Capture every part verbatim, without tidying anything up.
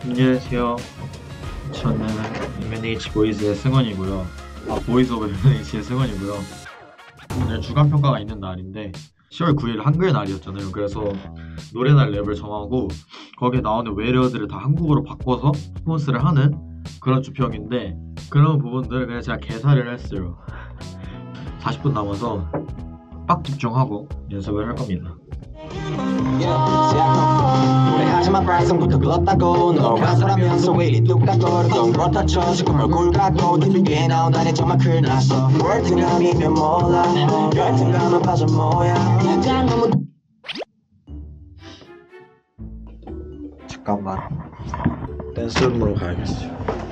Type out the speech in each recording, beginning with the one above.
안녕하세요. 저는 엠엔에이치 보이즈의 승원이고요. 아, 보이즈 오브 엠엔에이치의 승원이고요. 오늘 주간평가가 있는 날인데 시월 구일 한글 날이었잖아요. 그래서 노래날 랩을 정하고 거기에 나오는 외래어들을 다 한국어로 바꿔서 퍼포먼스를 하는 그런 주평인데, 그런 부분들을 그냥 제가 개사를 했어요. 사십 분 남아서 빡 집중하고 연습을 할 겁니다. 하지만 발성부터 글렀다고 너가 살아면서 왜 이리 뚝딱거려 넌 그렇다 쳐 지금 얼굴 갖고 티비에 나온다니 정말 큰일 났어. 월등감이면 몰라 열등감은 빠져 뭐야. 난 너무 잠깐만 댄스룸으로 가야겠어.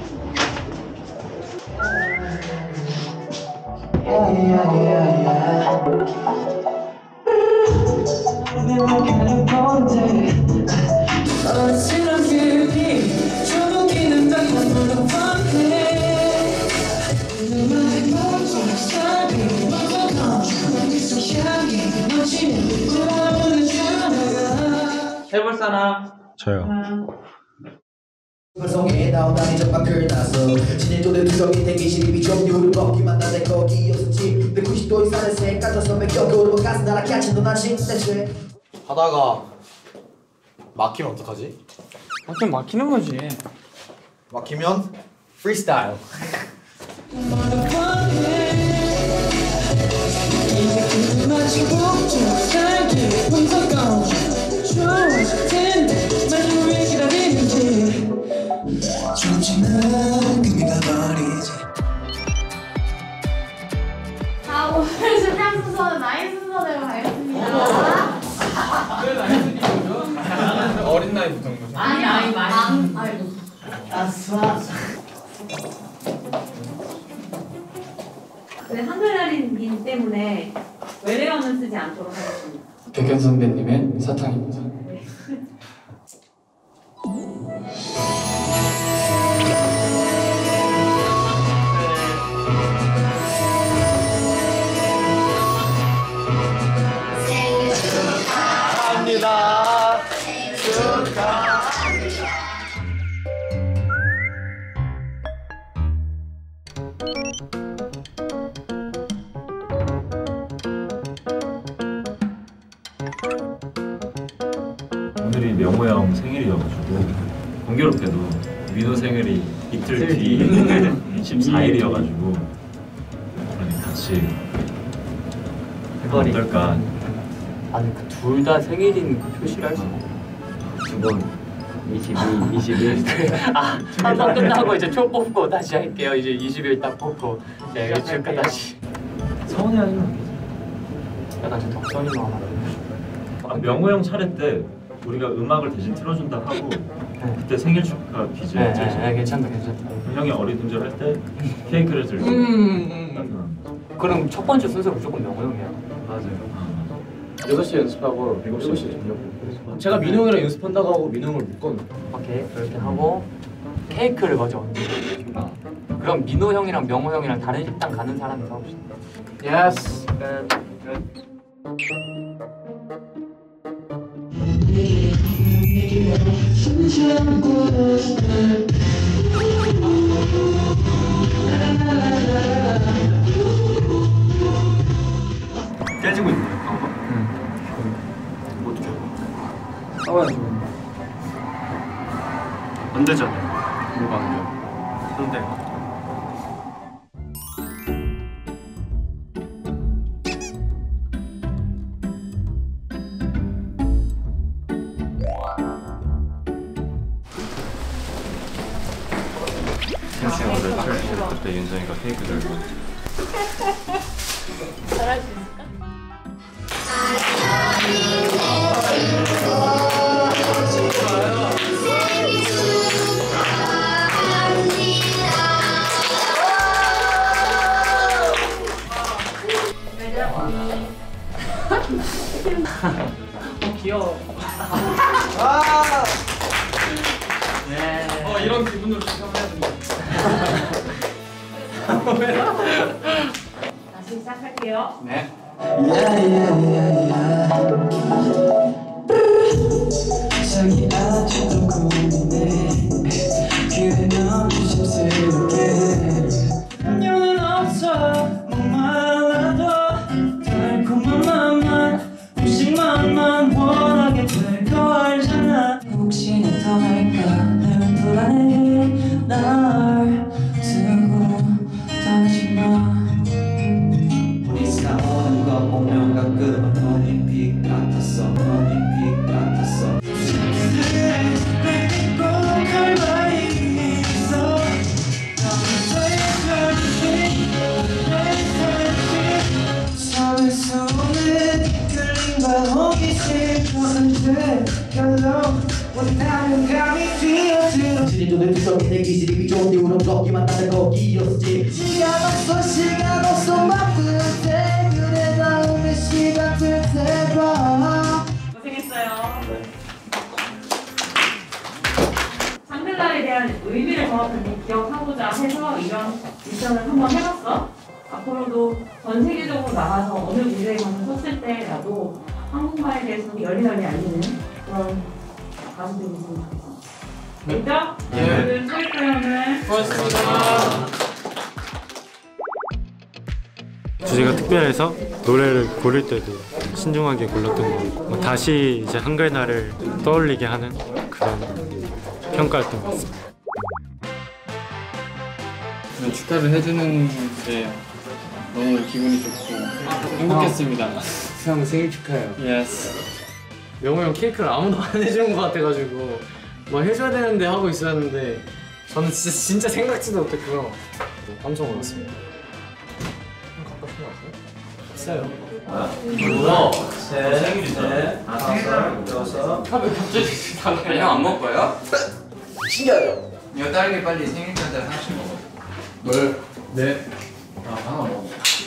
yeah, yeah, yeah, yeah. 해볼 사람? 저요. 벌성에 나온다니 정말 큰일 났어. 진일도들 두정이 대기실이 점유를 먹기만 나대 거기였었지. 백구십 도 이상의 색 같아서 맥혀오르고 가슴 나라 cat친 넌 아직 대체 하다가 막히면 어떡하지? 막히면 막히는 거지. 막히면 프리스타일. 자, 오늘 준비한 순서는 나이 순서대로 가겠습니다. 왜 나이 순인 거죠? 어린 나이부터 온 거죠? 아니, 아니, 많이. 아이고. 네, 한글날이기 때문에 외래어는 쓰지 않도록 하겠습니다. 백현 선배님의 사탕입니다. 네. 축하합니다. 축하. 오늘이 명호 형 생일이어가지고 공교롭게도 민호 생일이 이틀 뒤 이십사일이어가지고 같이 해보면 어떨까. 아니 그 둘 다 생일인 그 표시를 할 수 있어. 두번 이십이, 이십일. 아, 한 번 끝나고 이제 초 뽑고 다시 할게요. 이제 이십일 딱 뽑고 네, 축하 다시. 서운해하지 마. 약간 좀 덕선이 마음 안 아, 명호 형 차례 때 우리가 음악을 대신 틀어준다 하고 네. 그때 생일 축하 퀴즈 네, 했지. 네, 네, 괜찮다, 괜찮다. 형이 어리둥절할 때 케이크를 들고. 음, 음, 음. 그럼 첫 번째 순서 무조건 명호 형이야. 맞아요. 여섯 시에 연습하고 일곱 시에 저녁. 제가 민호 형이랑 연습한다고 하고 민호 형을 묶어놓고. 오케이, 그렇게 하고 케이크를 먼저 얹어. 그럼 민호 형이랑 명호 형이랑 다른 식당 가는 사람이 사옵시다. 예스. 끝. 끝. 깨지고 있네요. 응. 어떻게? 싸워야지. 안 되잖아요. 뭐가 안 돼요? 그런데 생생 오늘 딱 그때 윤정이가 케이크 들고 잘할 수 있을까? 어, 귀여워. 아. 네. 어 이런 기분으로 시작해야 된다. 다시 시작할게요. 네. 자기 아직도 고민해 원하는 감이 뛰어들어 신이 내 두성이 내 기질이 좋은데 우린 걷기만 하는 거기였지 시간 없어 시간 없어 바쁠 때 그래 다음에 시간 될 때봐 고생했어요. 장들날에 대한 의미를 정확하게 기억하고자 해서 이런 미션을 한번 해봤어. 앞으로도 전 세계적으로 나가서 어느 무대에 가서 섰을 때라도 한국말에 대해서 열리 열리 알리는 그런 가수들이 있으면 좋겠어. 됐죠? 예. 오늘 수고했어요. 고맙습니다. 주제가 특별해서 노래를 고를 때도 신중하게 골랐던 거 뭐 다시 이제 한글날을 떠올리게 하는 그런 평가였던 것 같습니다. 축하를 해주는 게 너무 기분이 좋고 행복했습니다. 형 생일 축하해요. 예스. 명호 형 케이크를 아무도 안 해주는 것 같아가지고 뭐 해줘야 되는데 하고 있었는데 저는 진짜 진짜 생각지도 못했고요. 깜짝 놀랐습니다. 했어요. 뭐야? 생일이네. 아 생일이라서. 왜 갑자기 다 그냥 안 먹을 거예요? 신기하죠? 이거 딸기 빨리 생일 전에 하나씩 먹어. 뭘? 네. 아 하나 먹어.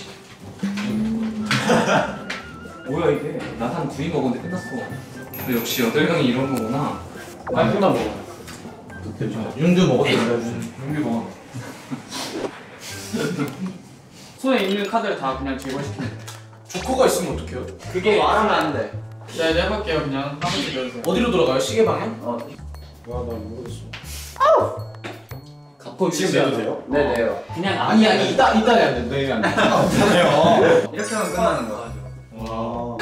뭐야 이게? 나 한 두 입 먹었는데 끝났어. 근데 역시 여덟 명이 이런 거구나. 빨리 끝나 먹어. 윤주 먹었어. 윤규 먹어. 손에 있는 카드를 다 그냥 제거시키는. 조커가 있으면 어떡해요? 그게 말하면 안 돼. 네, 네 해볼게요. 그냥 한 번씩 넣어서. 어디로 돌아가요? 시계 방향? 어. 와, 나 모르겠어. 갖고 지금 내도 돼요? 네, 네요. 그냥 아니 아니 이따 이따 해야 돼. 내일 안 돼. 아, 그래요. 이렇게 하면 끝나는 거야. 와.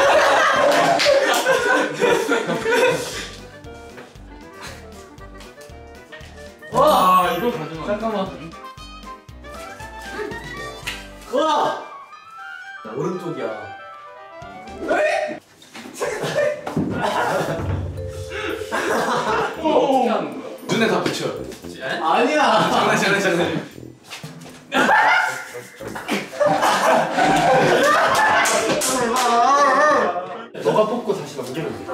와, 이거 가져가. 잠깐만. 와. 오른쪽이야. 어떻게 하는 거야? 눈에 다 붙여. 아니야. 장난 장난 장난. 너가 뽑고 다시 넘기면 돼.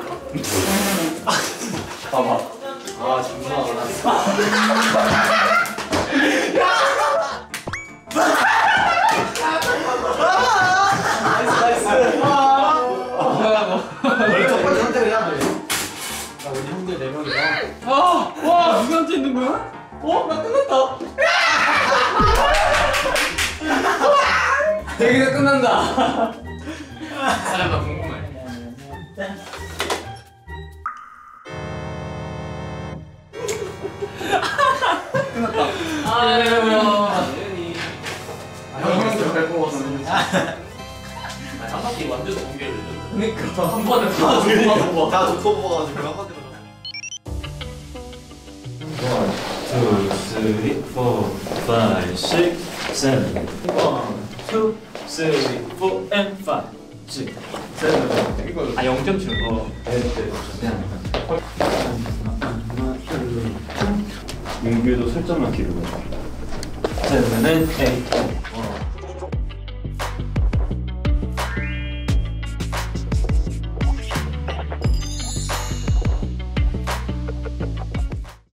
봐봐. 아, 장난하구나. 나이스, 나이스. 뭐야, 너. 원래 첫 번째 선택을 해야 돼. 아, 우리 형들 네 명이다. 아, 와, 누구한테 있는 거야? 어? 나 끝났다. 여기서 끝난다. 사람 나 궁금해. 끝났다. 아, 네, 뭐야. 아, 형한테 잘 뽑았어. 한 바퀴 완전 공개를 그러니까 한 번에 다 뽑아. 다 조커 뽑아가지고 한 번에 One, two, three, four, five, six, seven. One, two, three, four, and five, six, seven. 이거 아 영 점 칠. 어, 네, 네. 민규도 살짝만 기르고. Seven and eight.